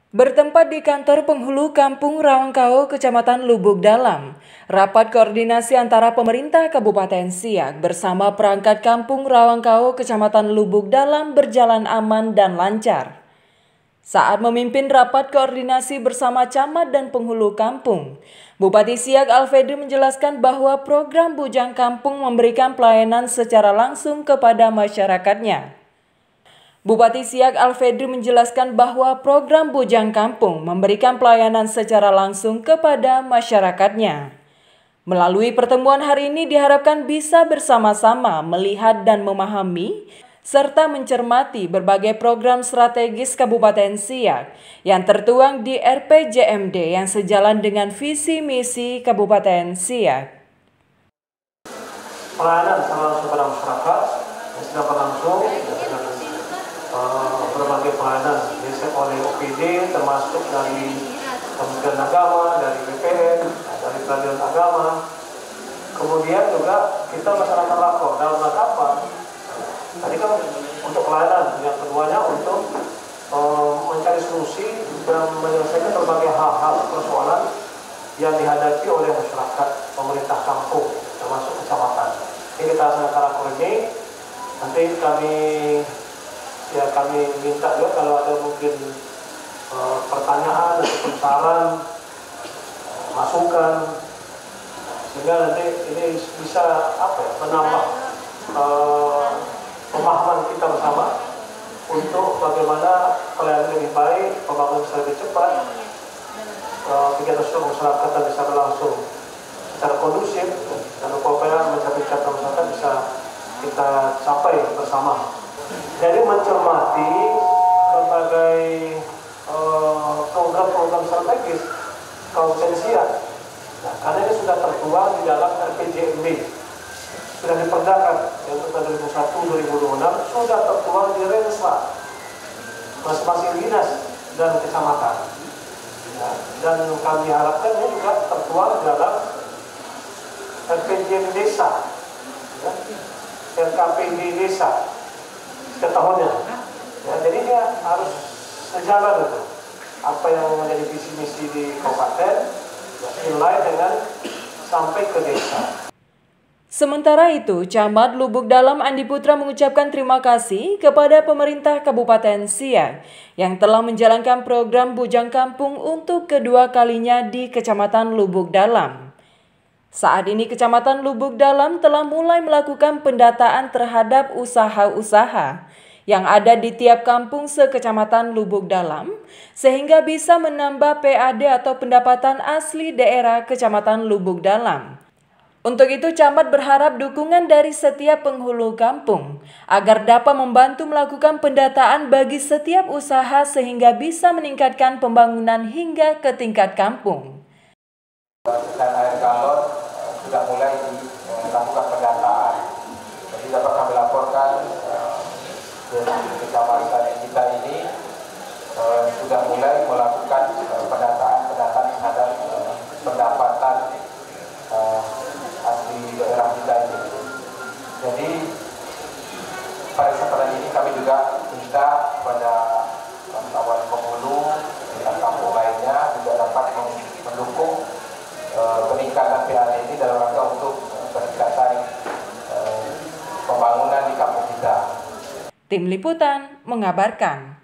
Bertempat di kantor penghulu Kampung Rawangkao, Kecamatan Lubuk Dalam, rapat koordinasi antara pemerintah Kabupaten Siak bersama perangkat Kampung Rawangkao, Kecamatan Lubuk Dalam berjalan aman dan lancar. Saat memimpin rapat koordinasi bersama camat dan penghulu kampung, Bupati Siak Alfedri menjelaskan bahwa program Bujang Kampung memberikan pelayanan secara langsung kepada masyarakatnya. Bupati Siak Alfedri menjelaskan bahwa program Bujang Kampung memberikan pelayanan secara langsung kepada masyarakatnya. Melalui pertemuan hari ini diharapkan bisa bersama-sama melihat dan memahami serta mencermati berbagai program strategis Kabupaten Siak yang tertuang di RPJMD yang sejalan dengan visi misi Kabupaten Siak. Pelayanan kepada masyarakat yang sedang berlangsung dengan berbagai pelayanan biasanya oleh OPD termasuk dari Kementerian Agama, dari BPN, dari Peradilan Agama. Kemudian juga kita masyarakat lapor dalam rangka apa? Tadi kan untuk pelayanan, yang keduanya untuk mencari solusi dan menyelesaikan berbagai hal-hal persoalan yang dihadapi oleh masyarakat pemerintah kampung termasuk kecamatan. Ini kita laksanakan rapor ini. Nanti kami minta juga kalau ada mungkin pertanyaan atau saran, masukan, sehingga nanti ini bisa menambah pemahaman kita bersama untuk bagaimana pelayanan lebih baik, pembangunan bisa lebih cepat, kegiatan sosial masyarakat bisa berlangsung secara kondusif, dan upaya mencapai capaian masyarakat bisa kita capai bersama. Jadi mencermati berbagai program-program strategis Kabupaten Siak. Nah, karena ini sudah tertuang di dalam RPJMD, sudah diperdakan untuk tahun 2001-2026 sudah tertuang di Rensra masing-masing dinas dan kecamatan. Nah, dan kami harapkan ini juga tertuang dalam RPJM desa, RKPD desa setahunnya. Ya, jadi dia harus sejalan itu apa yang menjadi visi misi di kabupaten, nilai dengan sampai ke desa. Sementara itu, Camat Lubuk Dalam Andi Putra mengucapkan terima kasih kepada pemerintah Kabupaten Siak yang telah menjalankan program Bujang Kampung untuk kedua kalinya di Kecamatan Lubuk Dalam. Saat ini Kecamatan Lubuk Dalam telah mulai melakukan pendataan terhadap usaha-usaha yang ada di tiap kampung sekecamatan Lubuk Dalam sehingga bisa menambah PAD atau pendapatan asli daerah Kecamatan Lubuk Dalam. Untuk itu, Camat berharap dukungan dari setiap penghulu kampung agar dapat membantu melakukan pendataan bagi setiap usaha sehingga bisa meningkatkan pembangunan hingga ke tingkat kampung. Dan air galon sudah mulai dilakukan pendataan. Jadi dapat kami laporkan dari kecamatan kita ini sudah mulai melakukan pendataan terhadap pendapatan asli daerah kita ini. Jadi pada kesempatan ini kami juga minta kepada kawan penghulu dan kampung lainnya juga dapat mendukung peningkatan PAD ini dalam rangka untuk peningkatan pembangunan di kampung kita. Tim Liputan mengabarkan.